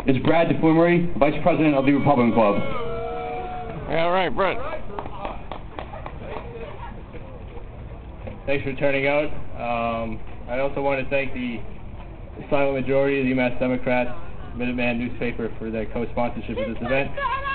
is Brad DeFlumery, Vice President of the Republican Club. All right, Brett. Thanks for turning out. I also want to thank the silent majority of the UMass Democrats, Minuteman newspaper, for their co-sponsorship of this event.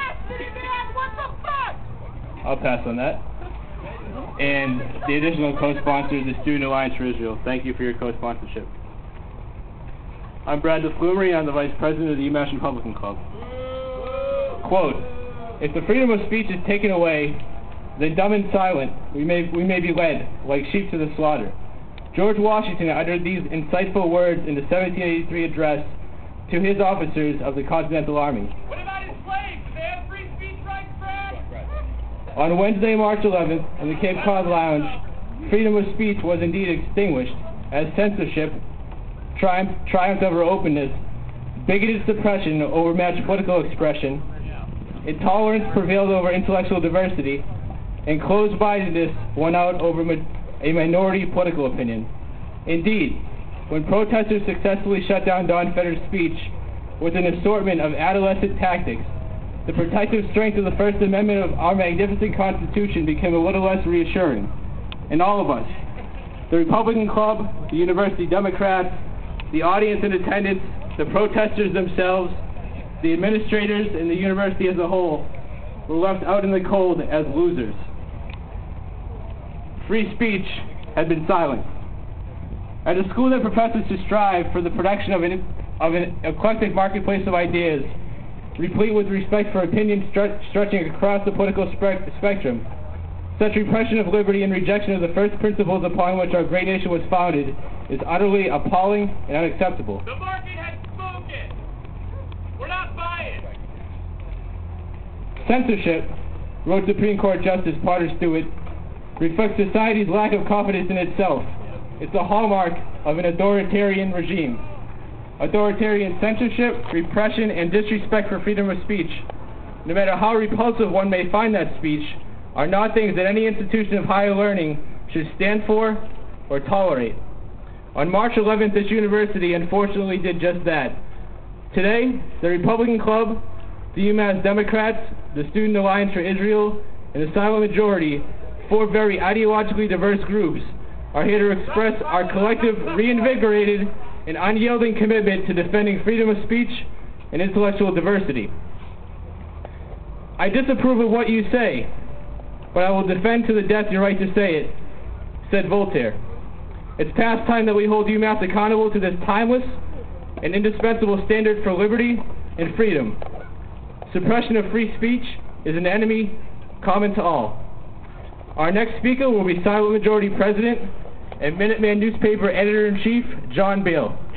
I'll pass on that. And the additional co-sponsors, the Student Alliance for Israel. Thank you for your co-sponsorship. I'm Brad DeFlumery. I'm the Vice President of the UMass Republican Club. Quote, if the freedom of speech is taken away, then dumb and silent, we may be led, like sheep to the slaughter. George Washington uttered these insightful words in the 1783 address to his officers of the Continental Army. What about his slaves? Do they have free speech rights, Brad? On Wednesday, March 11th, in the Cape Cod Lounge, freedom of speech was indeed extinguished as censorship triumphed over openness, bigoted suppression overmatched political expression, intolerance prevailed over intellectual diversity, and closed-mindedness won out over a minority political opinion. Indeed, when protesters successfully shut down Don Feder's speech with an assortment of adolescent tactics, the protective strength of the First Amendment of our magnificent Constitution became a little less reassuring. And all of us, the Republican Club, the University Democrats, the audience in attendance, the protesters themselves, the administrators, and the university as a whole, were left out in the cold as losers. Free speech had been silenced. At a school that professes to strive for the production of an eclectic marketplace of ideas, replete with respect for opinions stretching across the political spectrum, such repression of liberty and rejection of the first principles upon which our great nation was founded is utterly appalling and unacceptable. The market has spoken. We're not buying. Censorship, wrote Supreme Court Justice Potter Stewart, reflects society's lack of confidence in itself. It's a hallmark of an authoritarian regime. Authoritarian censorship, repression, and disrespect for freedom of speech, no matter how repulsive one may find that speech, are not things that any institution of higher learning should stand for or tolerate. On March 11th, this university unfortunately did just that. Today, the Republican Club, the UMass Democrats, the Student Alliance for Israel, and the silent majority, four very ideologically diverse groups, are here to express our collective, reinvigorated, and unyielding commitment to defending freedom of speech and intellectual diversity. I disapprove of what you say, but I will defend to the death your right to say it, said Voltaire. It's past time that we hold UMass accountable to this timeless and indispensable standard for liberty and freedom. Suppression of free speech is an enemy common to all. Our next speaker will be Silent Majority President and Minuteman newspaper editor-in-chief, John Bale.